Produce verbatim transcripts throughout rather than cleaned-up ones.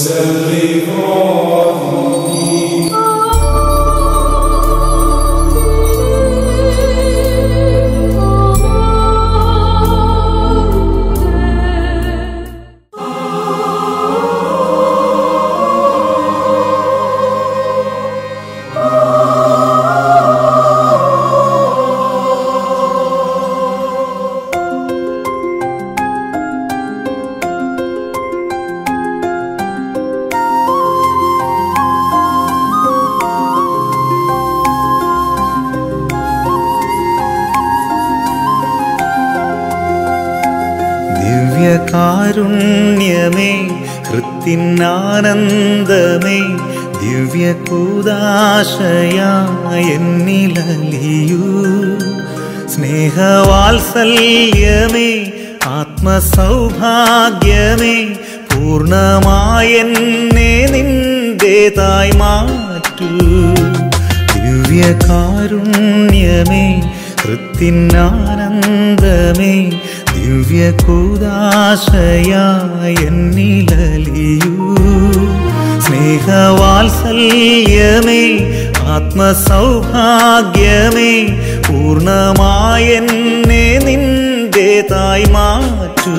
കാരുണ്യമേ ഹൃത്തിനാനന്ദമേ ദിവ്യകൂദാശയായെന്നിലലിയൂ സ്നേഹവാത്സല്യമേ ആത്മസൗഭാഗ്യമേ പൂർണ്ണമായെന്നെ നിന്റേതായി മാറ്റൂ ദിവ്യകാരുണ്യമേ ഹൃത്തിനാനന്ദമേ ദിവ്യകൂദാശയായെന്നിലലിയൂ സ്നേഹവാത്സല്യമേ ആത്മസൗഭാഗ്യമേ പൂർണ്ണമായെന്നെ നിന്റേതായി മാറ്റൂ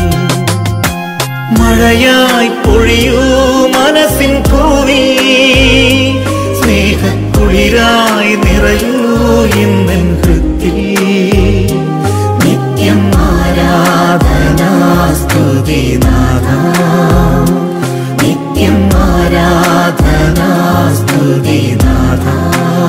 മഴയായി പൊഴിയൂ മനസ്സിൻ പൂവിൽ സ്നേഹക്കുളിരായി നിറയൂ ഇന്നെൻ ഹൃത്തിൽ നിത്യം ആരാധനാ സ്തുതി നാഥാ നിത്യം ആരാധനാ സ്തുതി നാഥാ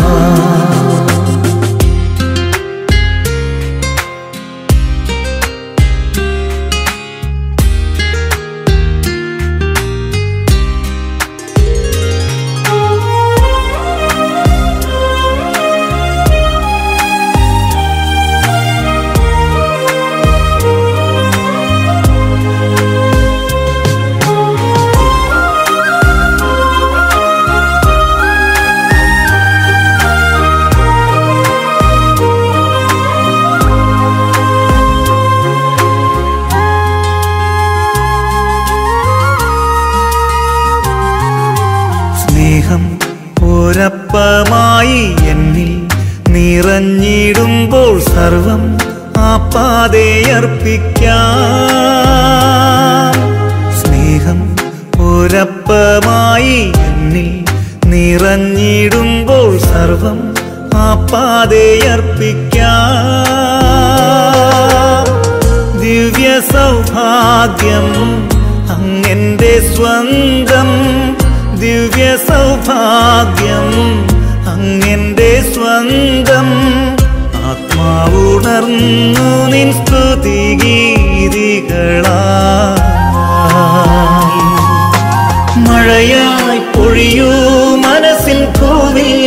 ഒരപ്പമായി എന്നിൽ നിറഞ്ഞിടുമ്പോൾ സർവം ആപ്പാതെയർപ്പിക്കാം സ്നേഹം ഒരപ്പമായി എന്നിൽ നിറഞ്ഞിടുമ്പോൾ സർവം ആപ്പാതെയർപ്പിക്കാം ദിവ്യ സൗഭാഗ്യം അങ്ങെന്റെ സ്വന്തം ദിവ്യ സൗഭാഗ്യം അങ്ങെന്റെ സ്വന്തം ആത്മാവുണർന്നു നിൻ സ്തുതിഗീതികളായി മഴയായി പൊഴിയൂ മനസ്സിൻ പൂവിൽ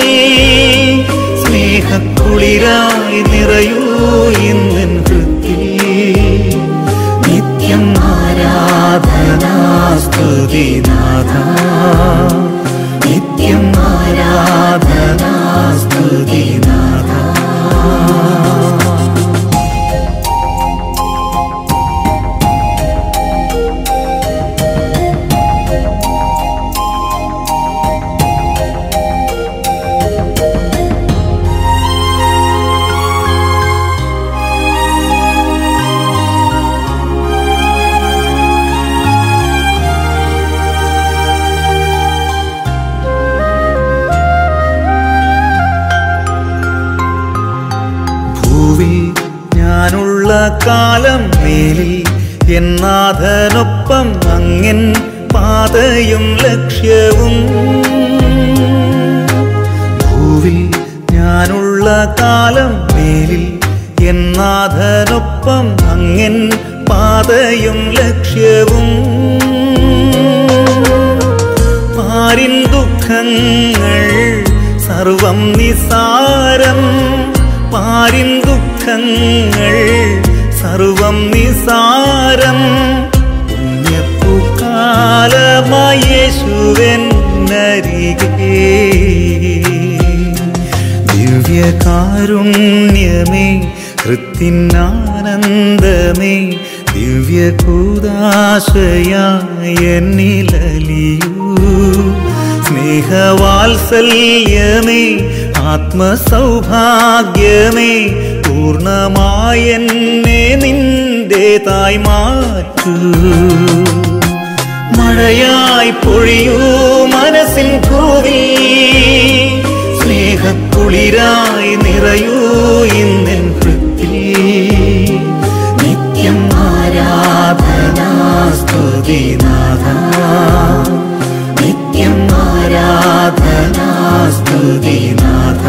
സ്നേഹക്കുളിരായി നിറയൂ ഇന്നെൻ ഹൃത്തിൽ നിത്യം ആരാധനാ സ്തുതി നാഥാ നിത്യം ആരാധനാ സ്തുതി നാഥാ ഞാനുള്ള കാലം മേലിൽ എന്നാഥനൊപ്പം അങ്ങൻ പാതയും ലക്ഷ്യവും ഭൂവിൽ ഞാനുള്ള കാലം മേലിൽ എന്നാഥനൊപ്പം അങ്ങൻ പാതയും ലക്ഷ്യവും പാരിൻ ദുഃഖങ്ങൾ സർവം നിസാരം പാരിൻ ദുഃഖങ്ങൾ സർവം നിസാരം പുണ്യപ്പൂക്കാലമായി യേശുവെന്നരികെ ദിവ്യകാരുണ്യമേ ഹൃത്തിനാനന്ദമേ ദിവ്യ ദിവ്യകൂദാശയായി എന്നിലലിയൂ. സ്നേഹവാത്സല്യമേ ആത്മസൗഭാഗ്യമേ പൂർണ്ണമായി എന്നെ നിന്റേതായി മാറ്റൂ. മഴയായി പൊഴിയൂ മനസ്സിൻ പൂവിൽ, സ്നേഹക്കുളിരായി നിറയൂ ഇന്നെൻ ഹൃത്തിൽ. നിത്യം ആരാധനാ സ്തുതി നാഥ, നിത്യം ആരാധനാ സ്തുതി നാഥ.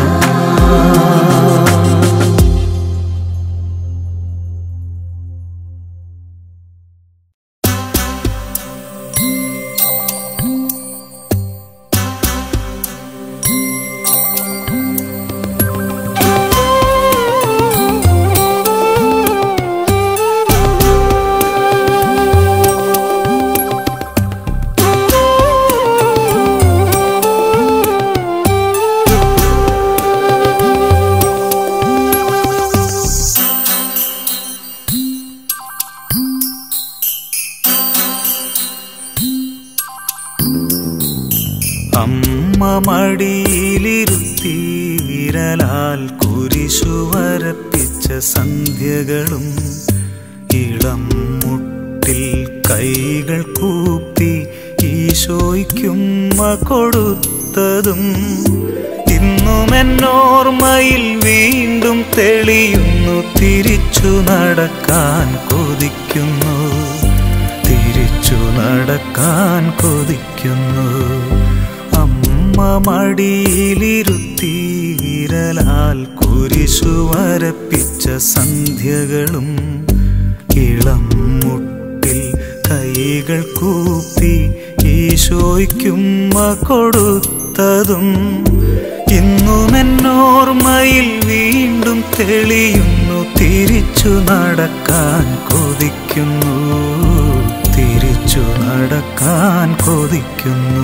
അമ്മ മടിയിലിരുത്തി വിരലാൽ കുരിശു വരപ്പിച്ച സന്ധ്യകളും ഇളം മുട്ടിൽ കൈകൾ കൂപ്പി ഈശോയ്ക്കുമ്മ കൊടുത്തതും ഇന്നും എന്നോർമ്മയിൽ വീണ്ടും തെളിയുന്നു. തിരിച്ചു നടക്കാൻ കൊതിക്കുന്നു, തിരിച്ചു നടക്കാൻ കൊതിക്കുന്നു. അമ്മ മടിയിലിരുത്തി വിരലാൽ കുരിശു വരപ്പിച്ച സന്ധ്യകളും ഇളം മുട്ടിൽ കൈകൾ കൂപ്പി ഈശോയ്ക്കുമ്മ കൊടുത്തതും ഇന്നും എന്നോർമ്മയിൽ വീണ്ടും തെളിയുന്നു. തിരിച്ചു നടക്കാൻ കൊതിക്കുന്നു, തിരിച്ചു നടക്കാൻ കൊതിക്കുന്നു.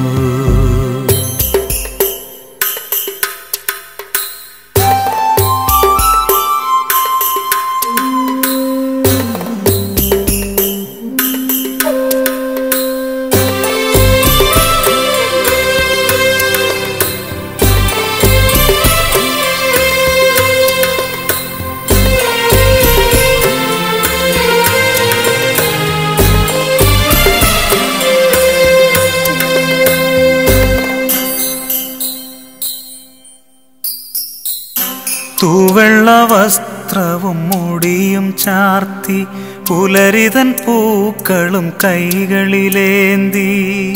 തൂവെള്ള വസ്ത്രവും മുടിയും ചാർത്തി പുലരിതൻ പൂക്കളും കൈകളിലേന്തി,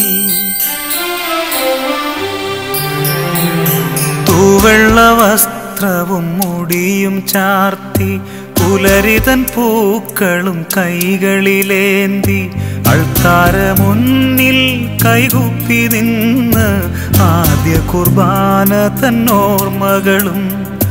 തൂവെള്ള വസ്ത്രവും മുടിയും ചാർത്തി പുലരിതൻ പൂക്കളും കൈകളിലേന്തി അൾത്താര മുന്നിൽ കൈകൂപ്പി നിന്ന് ആദ്യ കുർബാന തന്നോർമ്മകളും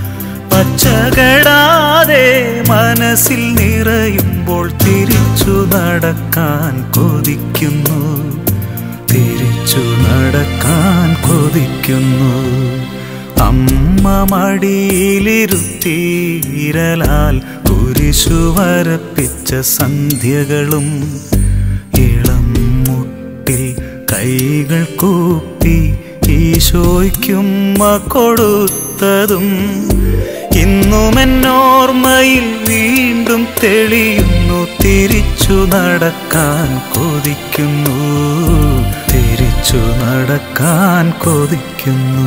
പച്ചകടാതെ മനസ്സിൽ നിറയുമ്പോൾ തിരിച്ചു നടക്കാൻ കൊതിക്കുന്നു, തിരിച്ചു നടക്കാൻ കൊതിക്കുന്നു. അമ്മ മടിയിലിരുത്തി വിരലാൽ കുരിശു വരപ്പിച്ച സന്ധ്യകളും ഇളം മുട്ടിൽ കൈകൾ കൂപ്പി ഈശോയ്ക്കുമ്മ കൊടുത്തതും ഇന്നും എന്നോർമ്മയിൽ വീണ്ടും തെളിയുന്നു. തിരിച്ചു നടക്കാൻ കൊതിക്കുന്നു, തിരിച്ചു നടക്കാൻ കൊതിക്കുന്നു.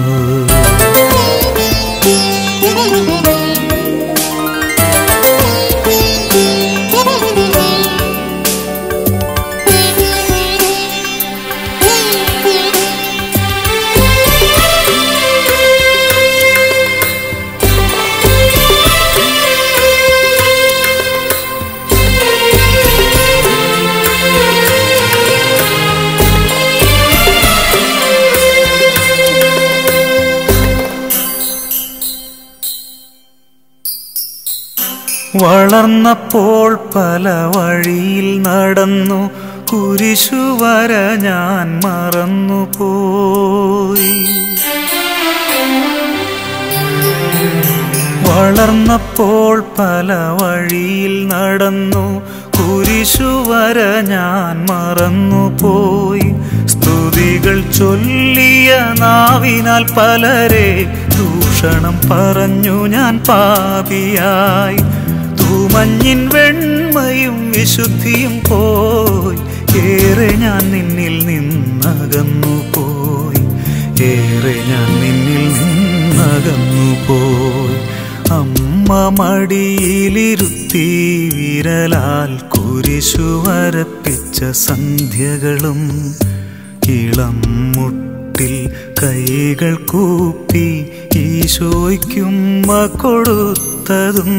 വളർന്നപ്പോൾ പല വഴിയിൽ നടന്നു കുരിശുവര ഞാൻ മറന്നുപോയി. വളർന്നപ്പോൾ പല വഴിയിൽ നടന്നു കുരിശുവര കുരിശുവര ഞാൻ മറന്നുപോയി. സ്തുതികൾ ചൊല്ലിയ നാവിനാൽ പലരെ ദൂഷണം പറഞ്ഞു ഞാൻ പാപിയായി. തൂമഞ്ഞിൻ വെണ്മയും വിശുദ്ധിയും പോയി, ഏറെ ഞാൻ നിന്നിൽ നിന്നകന്നു പോയി, ഏറെ ഞാൻ നിന്നിൽ നിന്നകന്നു പോയി. അമ്മ മടിയിലിരുത്തി വിരലാൽ കുരിശു വരപ്പിച്ച സന്ധ്യകളും ഇളം മുട്ടിൽ കൈകൾ കൂപ്പി ഈശോയ്ക്കുമ്മ കൊടുത്തതും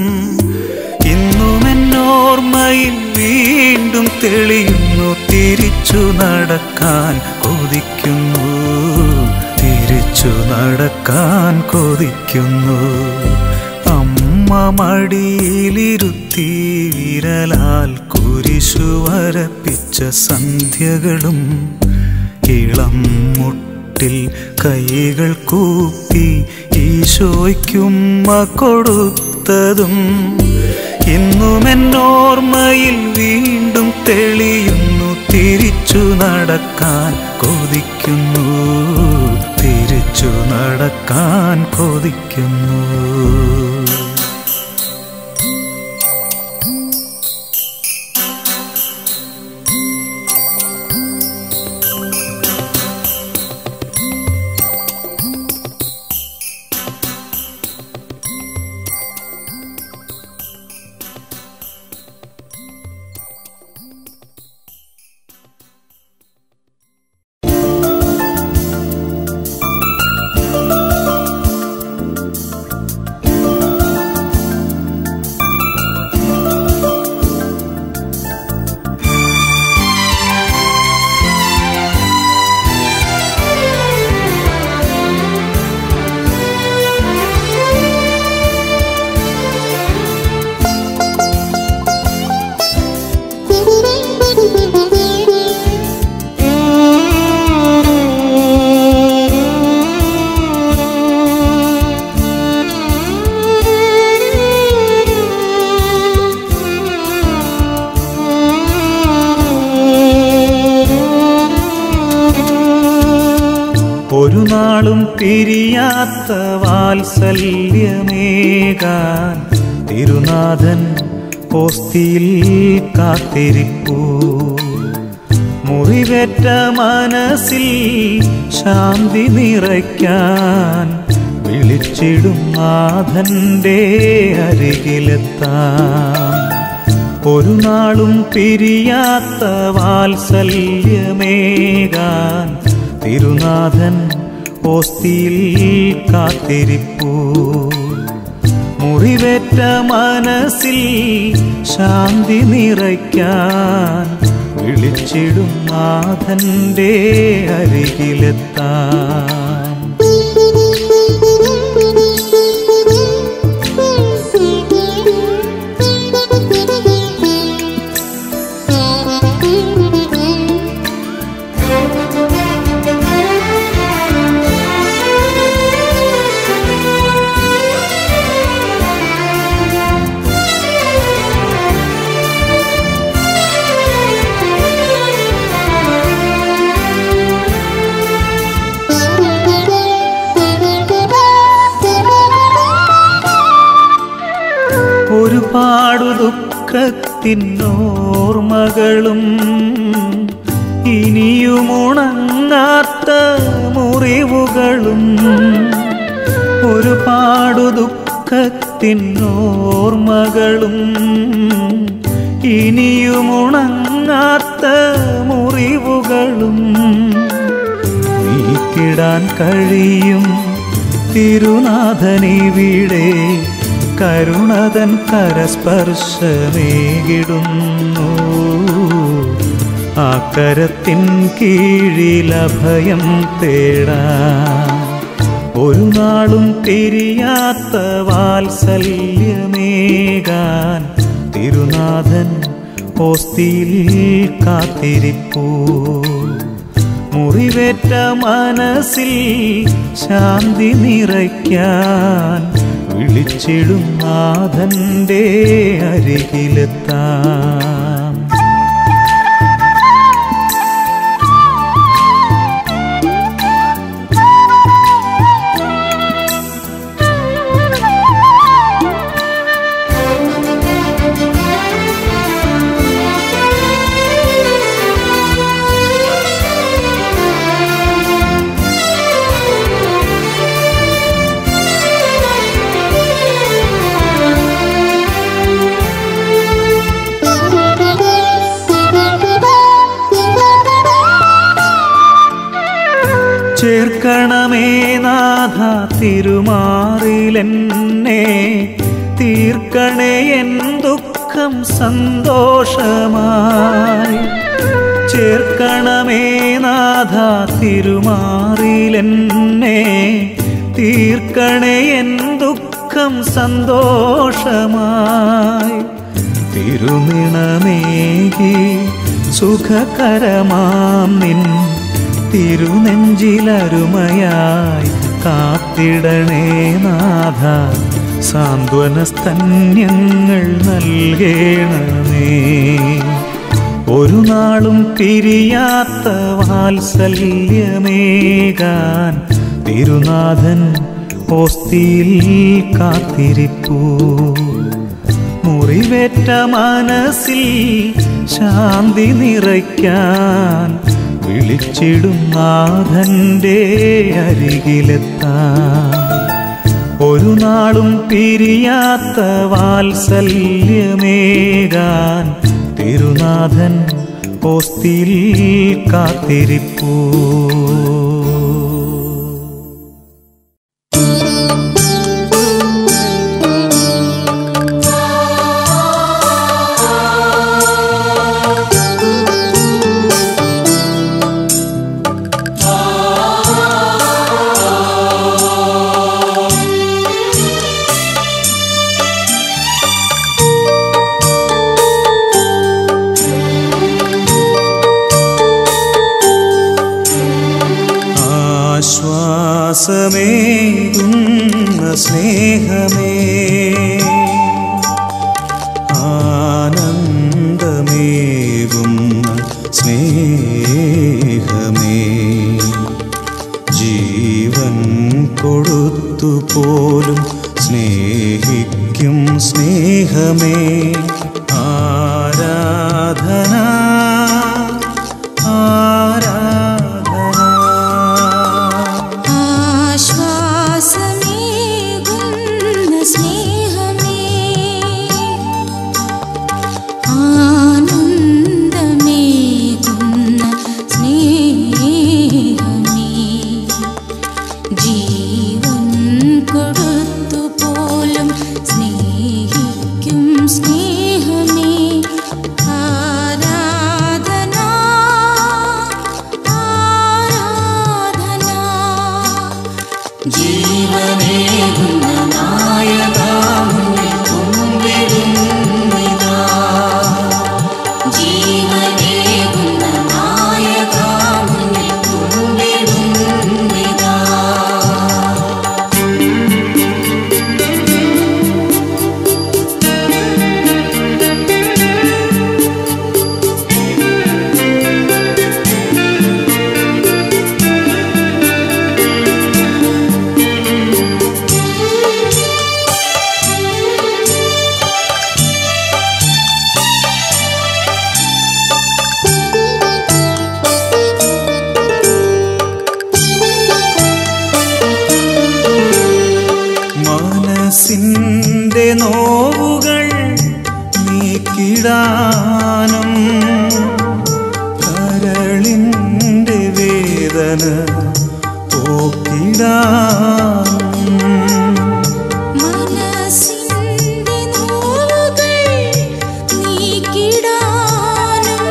ഇന്നുമെന്നോർമ്മയിൽ വീണ്ടും തെളിയുന്നു. തിരിച്ചു നടക്കാൻ കൊതിക്കുന്നു, തിരിച്ചു നടക്കാൻ കൊതിക്കുന്നു. അമ്മ മടിയിലിരുത്തി വിരലാൽ കുരിശു വരപ്പിച്ച സന്ധ്യകളും ഇളം മുട്ടിൽ കൈകൾ കൂപ്പി ഈശോയ്ക്കുമ്മ കൊടുത്തതും ഇന്നുമെന്നോർമ്മയിൽ വീണ്ടും തെളിയുന്നു. തിരിച്ചു നടക്കാൻ കൊതിക്കുന്നു, തിരിച്ചു നടക്കാൻ കൊതിക്കുന്നു. ഒരു നാളും പിരിയാത്ത വാത്സല്യമേകാൻ തിരുനാഥൻ ഓസ്തിയിൽ കാത്തിരിപ്പൂ. മുറിവേറ്റ മനസ്സിൽ ശാന്തി നിറയ്ക്കാൻ വിളിച്ചിടും നാഥന്റെ അരികിലെത്താം. ഒരു നാളും പിരിയാത്ത വാത്സല്യമേകാൻ തിരുനാഥൻ ഓസ്തിയിൽ കാത്തിരിപ്പൂ. മുറിവേറ്റ മനസ്സിൽ ശാന്തി നിറയ്ക്കാൻ വിളിച്ചിടും നാഥന്റെ അരികിലെത്താം. ഒരുപാടു ദുഃഖത്തിനോർമ്മകളും ഇനിയുമുണങ്ങാത്ത മുറിവുകളും. ഒരുപാടു ദുഃഖത്തിനോർമ്മകളും ഇനിയുമുണങ്ങാത്ത മുറിവുകളും നീക്കിടാൻ കഴിയും തിരുനാഥനിവിടെ. കരുണതൻ കരസ്പർശമേകിടുന്നു. ആ കരത്തിൻ കീഴിലഭയം തേടാൻ ഒരു നാളും തിരിയാത്ത വാത്സല്യമേകാൻ തിരുനാഥൻ ഓസ്തിയിൽ കാത്തിരിപ്പൂ. മുറിവേറ്റ മനസ്സിൽ ശാന്തി നിറയ്ക്കാൻ വിളിച്ചിടും നാഥന്റെ അരികിലെത്താം. ചേർക്കണമേ നാഥ തിരുമാറിലെന്നെ, തീർക്കണേ എൻ ദുഃഖം സന്തോഷമായി. ചേർക്കണമേ നാഥ തിരുമാറിലെന്നെ, തീർക്കണേ എൻ ദുഃഖം സന്തോഷമായി. തിരുനിണമേകി സുഖകരമാം നിൻ തിരുനെഞ്ചിലരുമയായി കാത്തിടണേ നാഥ, സാന്ത്വനസ്തന്യങ്ങൾ നൽകേണമേ. ഒരു നാളും പിരിയാത്ത വാത്സല്യമേകാൻ തിരുനാഥൻ ഓസ്തിയിൽ കാത്തിരിപ്പൂ. മുറിവേറ്റ മനസ്സിൽ ശാന്തി നിറയ്ക്കാൻ വിളിച്ചിടും നാഥൻ്റെ അരികിലെത്താം. ഒരു നാളും പിരിയാത്ത വാത്സല്യമേകാൻ തിരുനാഥൻ ഓസ്തിയിൽ കാത്തിരിപ്പൂ. ആശ്വാസമേകുന്ന സ്നേഹമേ, ആനന്ദമേകുന്ന സ്നേഹമേ, ജീവൻ കൊടുത്തുപോലും സ്നേഹിക്കും സ്നേഹമേ, ആരാധന മനസ്സിൻ്റെ നോവുകൾ നീക്കിടാനും കരളിൻ്റെ വേദന പോക്കിടാനും മനസ്സിൻ്റെ നോവുകൾ നീക്കിടാനും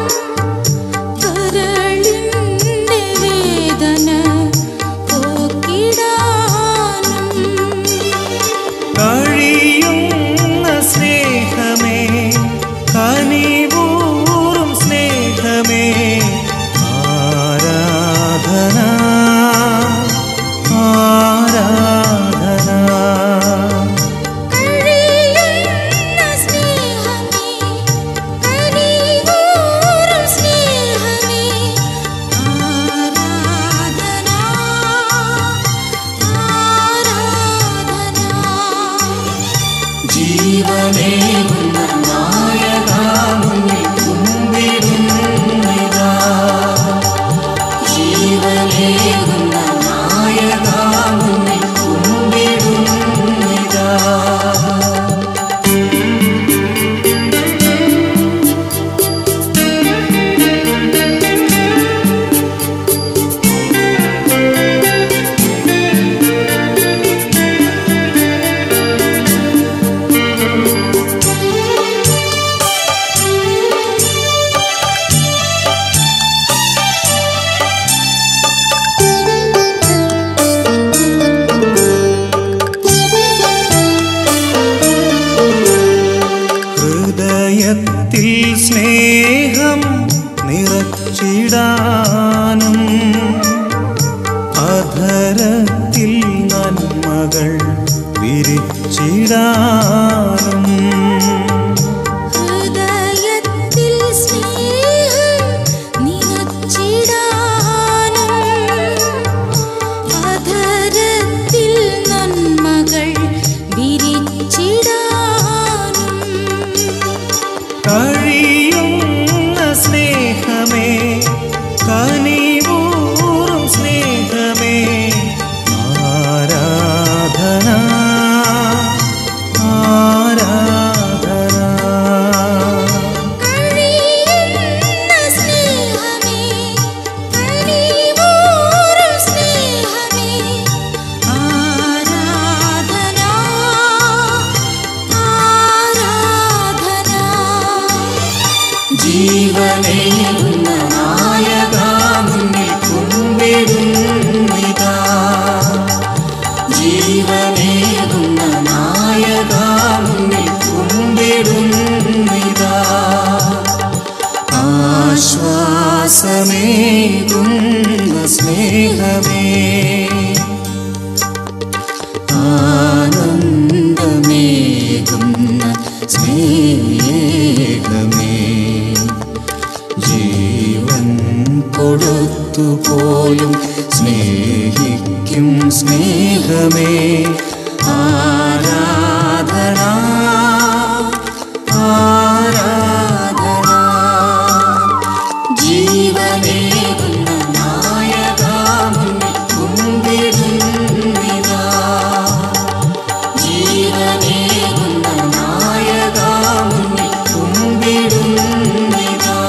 കരളിൻ്റെ വേദന പോക്കിടാനും കഴിയുന്ന സ്നേഹമേ, കനിവൂറും സ്നേഹമേ, ആരാധന ആരാധന. വിരിച്ചിടാനും ഹൃദയത്തിൽ സ്നേഹം നിറച്ചിടാനും അധരത്തിൽ നന്മകൾ വിരിച്ചിടാനും കഴിയുന്ന സ്നേഹമേ കനിവൂറും സ്നേഹമേ ആരാധന ആരാധന കഴിയുന്ന സ്നേഹമേ കനിവൂറും സ്നേഹമേ ആരാധന ആരാധന ജീവനേകുന്ന നായകാ മുന്നിൽ കുമ്പിടുന്നിതാ ജീവനേകുന്ന നായകാ മുന്നിൽ കുമ്പിടുന്നിതാ ആശ്വാസമേകുന്ന സ്നേഹമേ ആനന്ദമേകുന്ന സ്നേഹമേ ജീവൻ കൊടുത്തുപോലും സ്നേഹിക്കും സ്നേഹമേ ആരാധന ആരാധന ജീവനേകുന്ന നായകാ മുന്നിൽ കുമ്പിടുന്നിതാ ജീവനേകുന്ന നായകാ മുന്നിൽ കുമ്പിടുന്നിതാ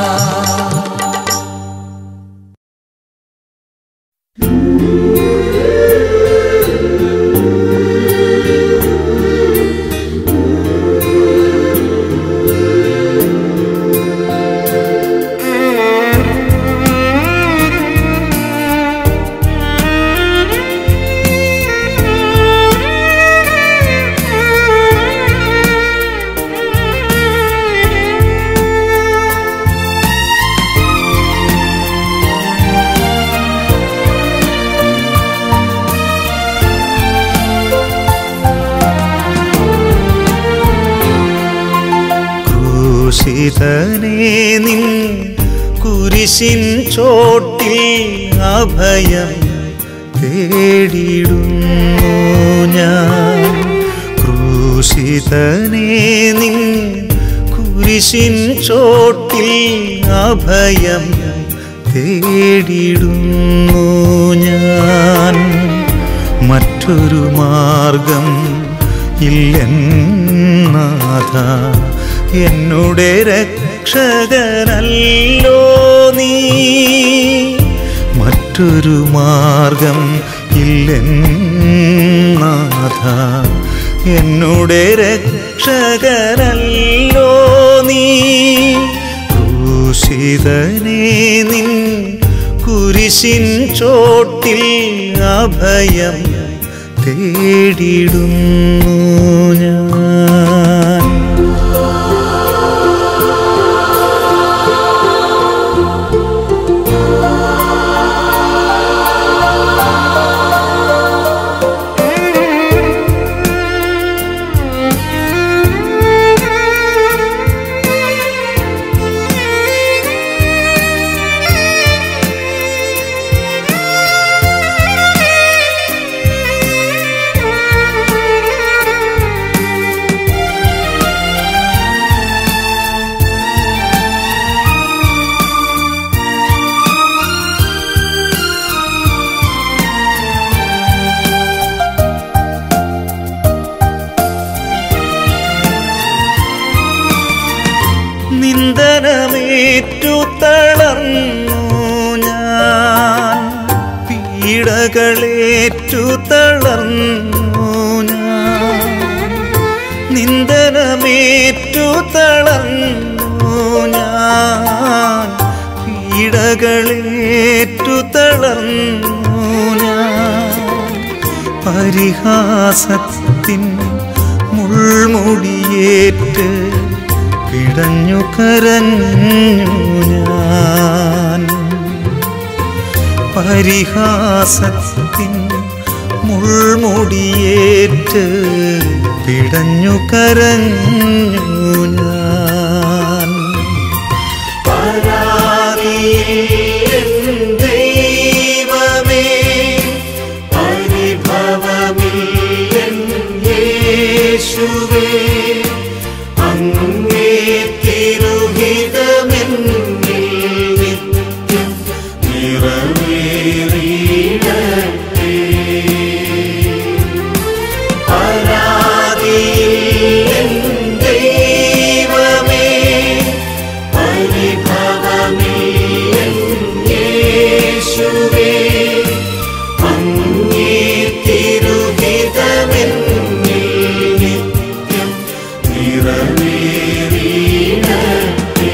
ക്രൂശിതനേ നിൻ കുരിശിൻ ചോട്ടിൽ അഭയം തേടിടുന്നു ഞാൻ ക്രൂശിതനേ നിൻ കുരിശിൻ ചോട്ടിൽ അഭയം തേടിടുന്നു ഞാൻ മറ്റൊരു മാർഗം ഇല്ലെന്നാഥ എന്നുടെ രക്ഷകനല്ലോ നീ മറ്റൊരു മാർഗം ഇല്ലെന്നാഥ എന്നുടെ രക്ഷകനല്ലോ നീ ക്രൂശിതനേ നിൻ കുരിശിൻ ചോട്ടിൽ അഭയം തേടിടുന്നു ഞാൻ നിന്ദനമേറ്റു തളർന്നു ഞാൻ പീഡകളേറ്റു തളർന്നു ഞാൻ നിന്ദനമേറ്റു തളർന്നു ഞാൻ പീഡകളേറ്റു തളർന്നു ഞാൻ പരിഹാസത്തിൻ മുൾമുടിയേറ്റ് പിടഞ്ഞു കരഞ്ഞു ഞാൻ പരിഹാസത്തിൻ മുൾമുടിയേറ്റ് പിടഞ്ഞു കരഞ്ഞു ഞാൻ. പരാതിയിൽ ദൈവമേ പരിഭവമില്ലൻ യേശുവേ അങ്ങേ തിരുഹിതമെന്നിൽ നിത്യം നിറവേറിയിടട്ടെ. പരാതിയിൽ ദൈവമേ പരിഭവമില്ലൻ യേശുവേ അങ്ങേ തിരുഹിതമെന്നിൽ നിത്യം നിറവേറിയിടട്ടെ.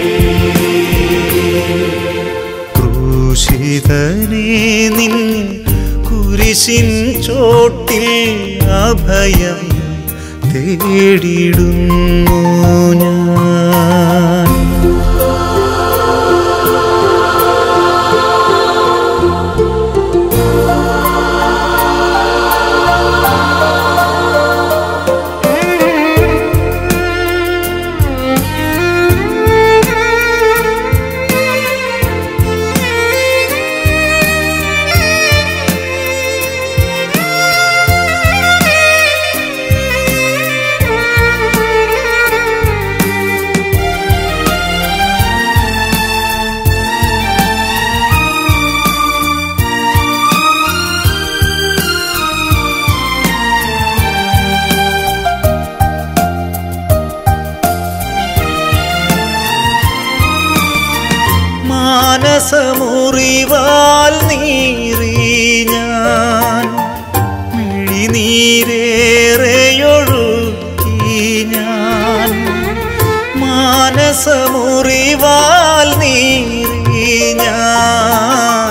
ക്രൂശിതനേ നിൻ കുരിശിൻ ചോട്ടിൽ അഭയം തേടിടുന്നു ഞാൻ. മാനസമുറിവാൽ നീറി ഞാൻ മിഴിനീരേറെയൊഴുക്കി ഞാൻ. മാനസമുറിവാൽ നീറി ഞാൻ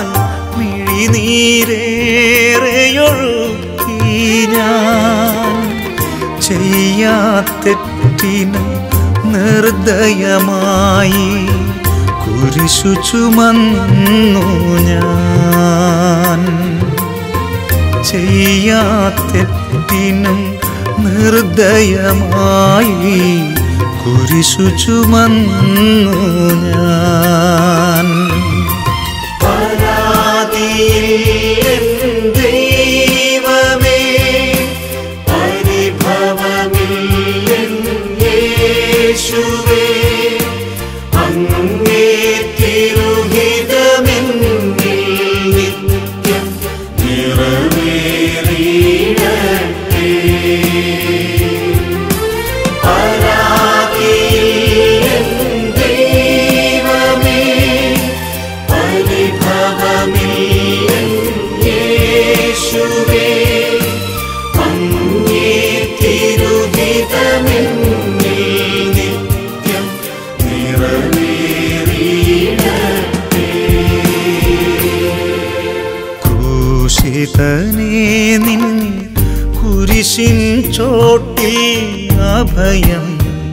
മിഴിനീരേറെയൊഴുക്കി ഞാൻ. ചെയ്യാത്തെറ്റിന് നിർദ്ദയമായി കുരിശു ചുമന്നു ഞാൻ. ചെയ്യാത്തെറ്റിനും നിർദ്ദയമായി കുരിശു ചുമന്നു ഞാൻ. പരാതിയിൽ ദൈവമേ പരിഭവമില്ലൻ യേശുവേ അങ്ങേ തിരുഹിതമെന്നിൽ നിത്യം നിറവേറിയിടട്ടെ. പരാതിയിൽ ദൈവമേ പരിഭവമില്ലൻ യേശുവേ അങ്ങേ തിരുഹിതമെന്നിൽ നിത്യം നിറവേറിയിടട്ടെ. ക്രൂശിതനേ നിൻ കുരിശിൻ ചോട്ടിൽ അഭയം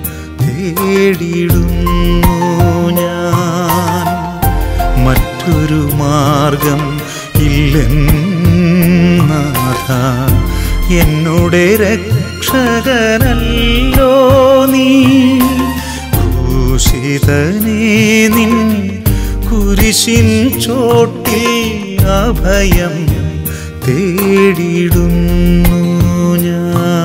തേടിടുന്നു ഞാൻ. മറ്റൊരു മാർഗം ഇല്ലെന്നാഥ എന്നോടെ രക്ഷകനല്ലോ നീ. ക്രൂശിതനേ നിൻ കുരിശിൻ ചോട്ടിൽ അഭയം തേടിടുന്നു ഞാൻ.